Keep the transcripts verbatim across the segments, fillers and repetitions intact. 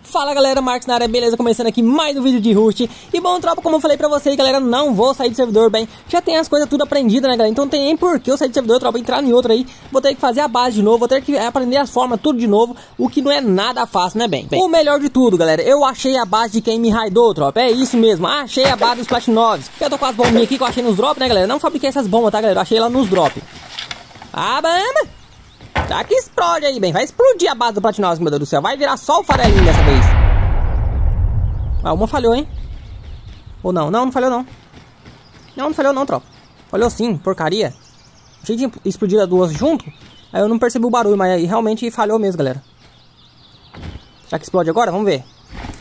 Fala galera, Marcos na área, beleza? Começando aqui mais um vídeo de Rust. E bom, tropa, como eu falei pra vocês, galera, não vou sair do servidor, bem. Já tem as coisas tudo aprendidas, né, galera? Então não tem nem por que eu sair do servidor, tropa, entrar em outro aí. Vou ter que fazer a base de novo, vou ter que aprender as formas, tudo de novo. O que não é nada fácil, né, bem? bem o melhor de tudo, galera, eu achei a base de quem me raidou, tropa. É isso mesmo, achei a base dos Platinovs. Eu tô com as bombinhas aqui que eu achei nos drops, né, galera? Não fabriquei essas bombas, tá, galera? Eu achei ela nos drops. Ah, bamba! Tá que explode aí, bem. Vai explodir a base do Platinovs, meu Deus do céu. Vai virar só o farelinho dessa vez. Ah, uma falhou, hein? Ou não? Não, não falhou, não. Não, não falhou, não, tropa. Falhou sim, porcaria. Achei de explodir as duas junto. Aí eu não percebi o barulho, mas aí realmente falhou mesmo, galera. Será que explode agora? Vamos ver.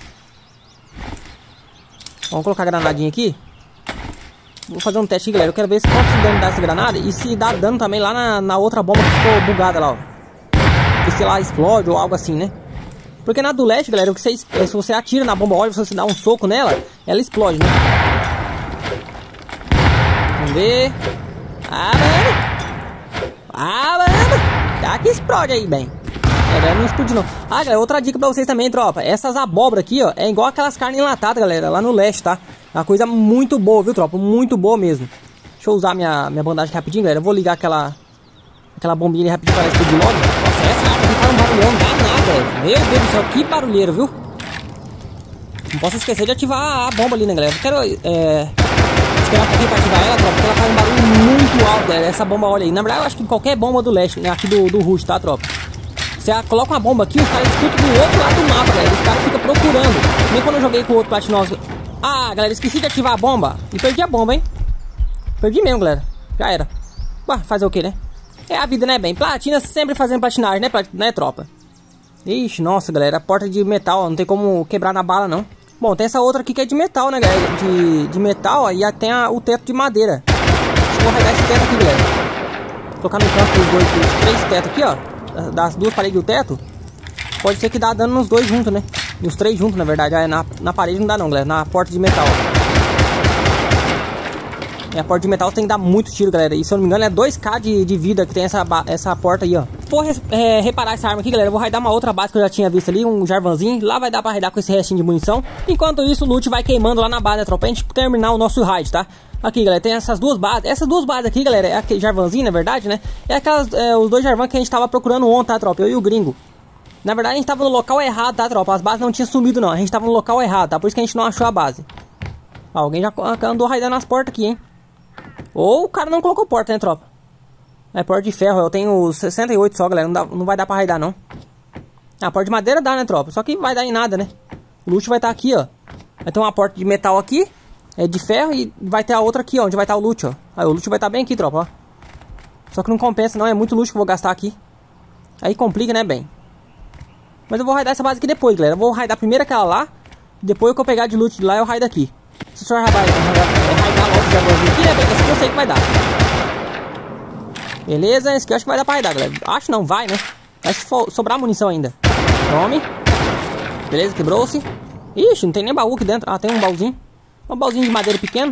Vamos colocar a granadinha aqui. Vou fazer um teste aqui, galera. Eu quero ver se quanto dano dá essa granada. E se dá dano também lá na, na outra bomba que ficou bugada lá, ó. Que se lá explode ou algo assim, né? Porque na do leste, galera, o que você, se você atira na bomba óleo, se você dá um soco nela, ela explode, né? Vamos ver. Ah, mano. Ah, mano. Tá que explode aí, bem. É, não explodiu não. Ah, galera, outra dica pra vocês também, tropa. Essas abóbora aqui, ó, é igual aquelas carnes enlatadas, galera, lá no leste, tá? É uma coisa muito boa, viu, tropa? Muito boa mesmo. Deixa eu usar minha, minha bandagem rapidinho, galera. Eu vou ligar aquela aquela bombinha ali rapidinho para explodir logo. Nossa, essa arma aqui faz um barulhão danado, velho. Meu Deus do céu, que barulheiro, viu? Não posso esquecer de ativar a bomba ali, né, galera? Eu quero é, esperar um pouquinho pra ativar ela, tropa, porque ela faz um barulho muito alto, galera. Essa bomba, olha aí. Na verdade, eu acho que qualquer bomba do leste, né, aqui do, do Rust, tá, tropa? Você coloca uma bomba aqui, os caras escutam do outro lado do mapa, galera. Os caras ficam procurando. Nem quando eu joguei com o outro Platinovs. Ah, galera, esqueci de ativar a bomba. E perdi a bomba, hein? Perdi mesmo, galera. Já era. Ué, fazer o que, né? É a vida, né, bem? Platina sempre fazendo platinagem, né, né, tropa? Ixi, nossa, galera. A porta de metal, ó, não tem como quebrar na bala, não. Bom, tem essa outra aqui que é de metal, né, galera? De, de metal, ó, e tem a, o teto de madeira. Deixa eu carregar esse teto aqui, galera. Vou colocar no canto os dois, os três tetos aqui, ó. Das duas paredes do teto. Pode ser que dá dano nos dois juntos, né? E os três juntos, na verdade. Ah, na, na parede não dá não, galera. Na porta de metal, ó. E a porta de metal tem que dar muito tiro, galera. E se eu não me engano é dois K de, de vida que tem essa, essa porta aí, ó. Vou é, reparar essa arma aqui, galera. Eu vou raidar uma outra base que eu já tinha visto ali. Um Jarvanzinho. Lá vai dar pra raidar com esse restinho de munição. Enquanto isso, o loot vai queimando lá na base, né, tropa? Pra gente terminar o nosso raid, tá? Aqui, galera, tem essas duas bases. Essas duas bases aqui, galera, é aquele Jarvanzinho, na verdade, né? É aquelas, é, os dois Jarvan que a gente tava procurando ontem, tá, tropa? Eu e o gringo. Na verdade, a gente tava no local errado, tá, tropa? As bases não tinham sumido, não. A gente tava no local errado, tá? Por isso que a gente não achou a base. Ó, alguém já andou raidando as portas aqui, hein? Ou o cara não colocou porta, né, tropa? É porta de ferro. Eu tenho sessenta e oito só, galera. Não, dá, não vai dar pra raidar, não. A porta de madeira dá, né, tropa? Só que vai dar em nada, né? O loot vai estar tá aqui, ó. Vai ter uma porta de metal aqui. É de ferro e vai ter a outra aqui, ó, onde vai estar tá o loot, ó. Aí o loot vai estar tá bem aqui, tropa, ó. Só que não compensa, não. É muito loot que eu vou gastar aqui. Aí complica, né, bem? Mas eu vou raidar essa base aqui depois, galera. Eu vou raidar primeiro aquela lá. Depois que eu pegar de loot de lá, eu raido aqui. Se o senhor vai raidar logo já aqui, né, bem? Esse aqui eu sei que vai dar. Beleza, esse aqui eu acho que vai dar pra raidar, galera. Acho não, vai, né? Vai sobrar munição ainda. Tome. Beleza, quebrou-se. Ixi, não tem nem baú aqui dentro. Ah, tem um baúzinho. Um baúzinho de madeira pequeno.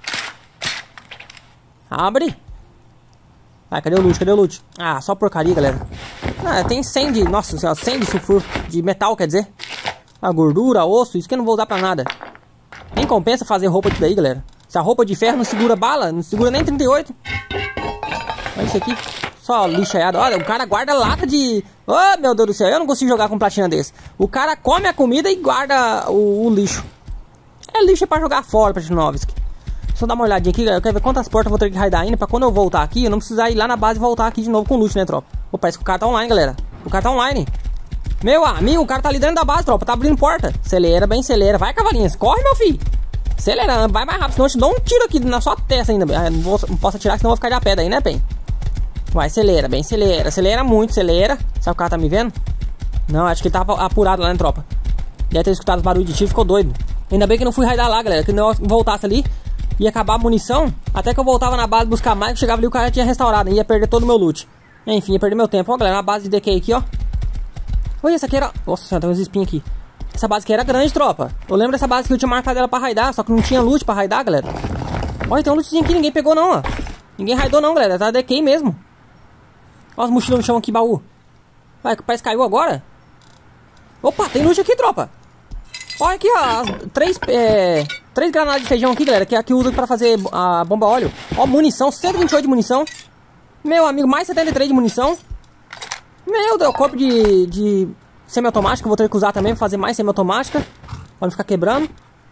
Abre. Ah, cadê o loot? Cadê o loot? Ah, só porcaria, galera. Ah, tem cem de... Nossa senhora, cem de sulfuro. De metal, quer dizer. A gordura, osso. Isso que eu não vou usar pra nada. Nem compensa fazer roupa disso daí, galera. Se a roupa de ferro não segura bala, não segura nem trinta e oito. Olha isso aqui. Só lixaiado. Olha, o cara guarda lata de... Oh, meu Deus do céu. Eu não consigo jogar com platina desse. O cara come a comida e guarda o, o lixo. É lixo pra jogar fora, Platinovski. Deixa eu dar uma olhadinha aqui, galera. Eu quero ver quantas portas eu vou ter que raidar ainda. Pra quando eu voltar aqui, eu não precisar ir lá na base e voltar aqui de novo com o loot, né, tropa? Pô, parece que o cara tá online, galera. O cara tá online. Meu amigo, o cara tá ali dentro da base, tropa. Tá abrindo porta. Acelera, bem acelera. Vai, cavalinhas. Corre, meu filho. Acelera, vai mais rápido. Senão eu te dou um tiro aqui na sua testa ainda. Ah, não, vou, não posso atirar, senão eu vou ficar de a pé daí, né, bem? Vai, acelera, bem acelera. Acelera muito, acelera. Sabe o cara tá me vendo? Não, acho que ele tava apurado lá, né, tropa? Deve ter escutado os barulhos de tiro, ficou doido. Ainda bem que eu não fui raidar lá, galera. Que não voltasse ali, ia acabar a munição. Até que eu voltava na base buscar mais. Chegava ali, o cara tinha restaurado. Ia perder todo o meu loot. Enfim, ia perder meu tempo. Ó, galera, a base de D K aqui, ó. Olha, essa aqui era... Nossa senhora, tem uns espinhos aqui. Essa base aqui era grande, tropa. Eu lembro dessa base que eu tinha marcado ela pra raidar. Só que não tinha loot pra raidar, galera. Olha, tem um lootzinho aqui, ninguém pegou não, ó. Ninguém raidou não, galera. Tá D K mesmo. Olha as mochilas no chão aqui, baú. Vai, parece que caiu agora. Opa, tem loot aqui, tropa. Olha aqui, ó. Três, é, três granadas de feijão aqui, galera. Que é a que usa pra fazer a bomba óleo. Ó, munição. cento e vinte e oito de munição. Meu amigo, mais setenta e três de munição. Meu Deus, corpo de, de semiautomática. Vou ter que usar também pra fazer mais semiautomática. Pra não ficar quebrando.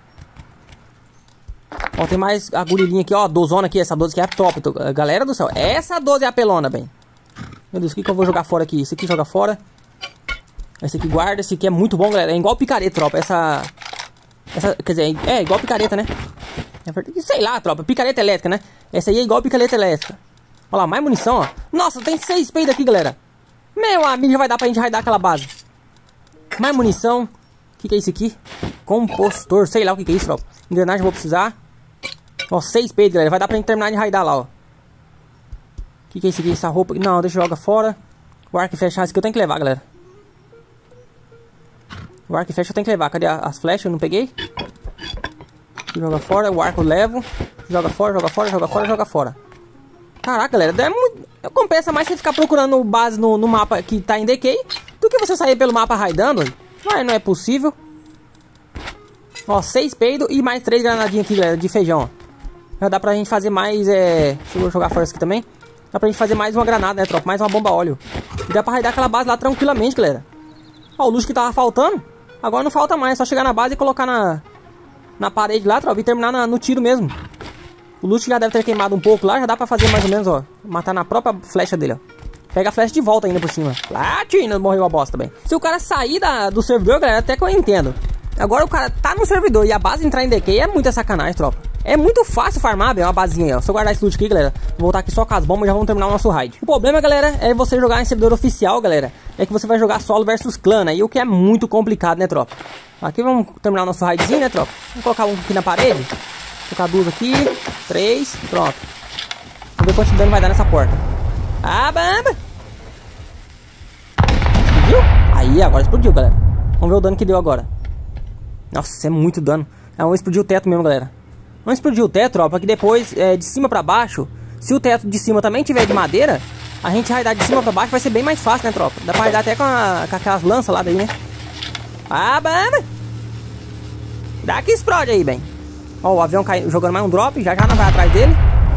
Ó, tem mais agulhinha aqui, ó. Dozona aqui. Essa doze aqui é top. Tô, galera do céu. Essa doze é apelona, bem. Meu Deus, o que, que eu vou jogar fora aqui? Esse aqui joga fora. Esse aqui guarda. Esse aqui é muito bom, galera. É igual picareta, tropa. Essa... Essa, quer dizer, é igual picareta, né? É, sei lá, tropa. Picareta elétrica, né? Essa aí é igual picareta elétrica. Olha lá, mais munição, ó. Nossa, tem seis peidos aqui, galera. Meu amigo, já vai dar pra gente raidar aquela base. Mais munição. O que, que é isso aqui? Compostor. Sei lá o que, que é isso, tropa. Engrenagem vou precisar. Ó, seis peidos, galera. Vai dar pra gente terminar de raidar lá, ó. O que, que é isso aqui? Essa roupa. Não, deixa eu jogar fora. O arco e flecha. Esse aqui eu tenho que levar, galera. O arco e flecha eu tenho que levar. Cadê as flechas? Eu não peguei. Joga fora. O arco eu levo. Joga fora, joga fora, joga fora, joga fora. Caraca, galera. É muito... Compensa mais você ficar procurando base no, no mapa que tá em decay do que você sair pelo mapa raidando. Mas não é possível. Ó, seis peidos e mais três granadinhas aqui, galera, de feijão, ó. Já dá pra gente fazer mais, é... Deixa eu jogar fora isso aqui também. Dá pra gente fazer mais uma granada, né, tropa? Mais uma bomba óleo. E dá pra raidar aquela base lá tranquilamente, galera. Ó, o luxo que tava faltando. Agora não falta mais, é só chegar na base e colocar na, na parede lá, tropa, e terminar na, no tiro mesmo. O luxo já deve ter queimado um pouco lá, já dá pra fazer mais ou menos, ó. Matar na própria flecha dele, ó. Pega a flecha de volta ainda por cima. Platina, morreu a bosta, bem. Se o cara sair da, do servidor, galera, até que eu entendo. Agora o cara tá no servidor e a base entrar em decay é muita sacanagem, tropa. É muito fácil farmar, bem, uma basinha aí, ó. Se eu guardar esse loot aqui, galera, vou voltar aqui só com as bombas e já vamos terminar o nosso raid. O problema, galera, é você jogar em servidor oficial, galera. É que você vai jogar solo versus clã, né? E o que é muito complicado, né, tropa? Aqui vamos terminar o nosso raidzinho, né, tropa? Vamos colocar um aqui na parede. Colocar duas aqui. Três. Pronto. Vamos ver quanto dano vai dar nessa porta. Ah, bamba! Explodiu? Aí, agora explodiu, galera. Vamos ver o dano que deu agora. Nossa, é muito dano. É, vamos explodir o teto mesmo, galera. Vamos explodir o teto, tropa, que depois, é, de cima pra baixo, se o teto de cima também tiver de madeira, a gente raidar de cima pra baixo vai ser bem mais fácil, né, tropa? Dá pra raidar até com, a, com aquelas lanças lá daí, né? Ah, bamba! Dá que explode aí, bem. Ó, o avião cai, jogando mais um drop, já já não vai atrás dele.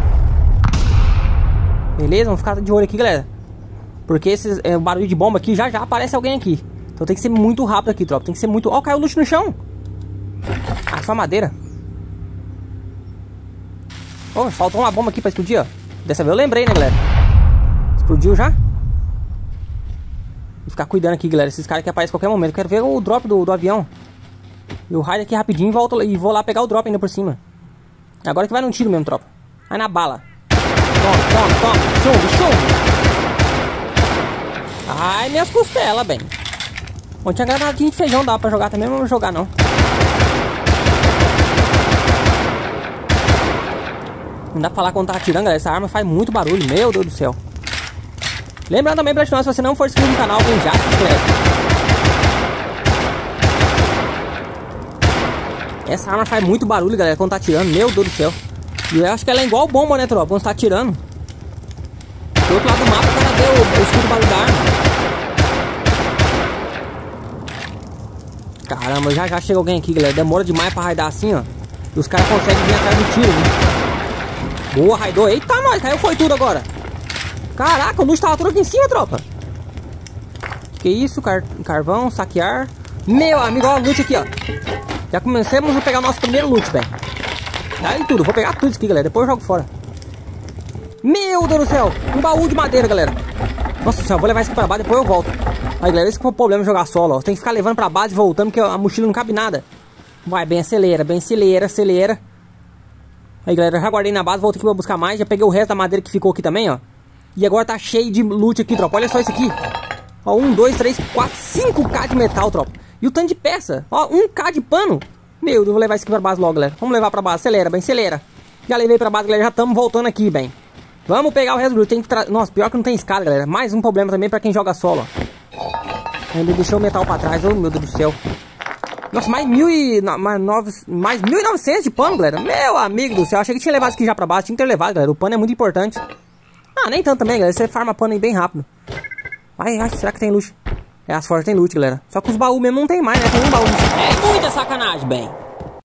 Beleza, vamos ficar de olho aqui, galera. Porque esse é, o barulho de bomba aqui, já já aparece alguém aqui. Então tem que ser muito rápido aqui, tropa. Tem que ser muito... Ó, caiu o luxo no chão. Ah, só madeira. Oh, faltou uma bomba aqui pra explodir, ó. Dessa vez eu lembrei, né, galera? Explodiu já? Vou ficar cuidando aqui, galera. Esses caras que aparecem a qualquer momento. Eu quero ver o drop do, do avião. Eu raio aqui rapidinho e volto e vou lá pegar o drop ainda por cima. Agora que vai num tiro mesmo, tropa. Vai na bala. Toma, toma, toma. Chumbo, chumbo. Ai, minhas costelas, bem. Bom, tinha granadinha de feijão, dá pra jogar também, mas não vou jogar não. Não dá pra falar quando tá atirando, galera. Essa arma faz muito barulho, meu Deus do céu. Lembrando também, pra se você não for inscrito no canal, quem já se inscreve. Essa arma faz muito barulho, galera, quando tá atirando, meu Deus do céu. E eu acho que ela é igual bomba, né, tropa, quando você tá atirando. Do outro lado do mapa, o cara vê o, o escudo barulho da arma. Caramba, já já chega alguém aqui, galera. Demora demais pra raidar assim, ó. E os caras conseguem vir atrás do tiro, né? Boa, raidou. Eita, nós, caiu foi tudo agora. Caraca, o luxo tava tudo aqui em cima, tropa. Que isso, Car carvão, saquear. Meu amigo, ó, o loot aqui, ó. Já começamos a pegar o nosso primeiro loot, velho. Dá ele tudo, vou pegar tudo isso aqui, galera. Depois eu jogo fora. Meu Deus do céu, um baú de madeira, galera. Nossa do céu, vou levar isso aqui pra base, depois eu volto. Aí, galera, esse que foi o problema de jogar solo, ó. Tem que ficar levando pra base e voltando, porque a mochila não cabe nada. Vai, bem, acelera, bem, acelera, acelera. Aí, galera, já guardei na base, voltei aqui pra buscar mais. Já peguei o resto da madeira que ficou aqui também, ó. E agora tá cheio de loot aqui, tropa. Olha só isso aqui. Ó, um, dois, três, quatro, cinco K de metal, tropa. E o tanto de peça. Ó, um K de pano. Meu Deus, eu vou levar isso aqui pra base logo, galera. Vamos levar pra base, acelera, bem, acelera. Já levei pra base, galera, já estamos voltando aqui, bem. Vamos pegar o resto do loot. Tem que tra... Nossa, pior que não tem escada, galera. Mais um problema também pra quem joga solo, ó. Ainda deixou o metal pra trás, oh meu Deus do céu. Nossa, mais mil e... Mais, nove... mais mil e novecentos de pano, galera. Meu amigo do céu, achei que tinha levado isso aqui já pra base. Tinha que ter levado, galera, o pano é muito importante. Ah, nem tanto também, galera, você farma pano aí bem rápido. Ai, ai, será que tem loot? É, as forjas tem loot, galera. Só que os baús mesmo não tem mais, né, tem um baú. É muita sacanagem. bem.